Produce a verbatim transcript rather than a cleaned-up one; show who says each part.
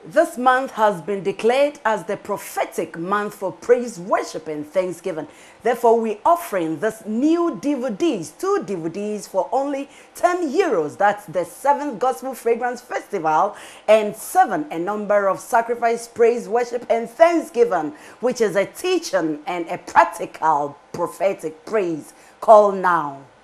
Speaker 1: This month has been declared as the prophetic month for praise, worship, and thanksgiving. Therefore, we're offering this new D V Ds, two D V Ds for only ten euros. That's the seventh Gospel Fragrance Festival, and seven, a number of sacrifice, praise, worship, and thanksgiving, which is a teaching and a practical prophetic praise. Call now.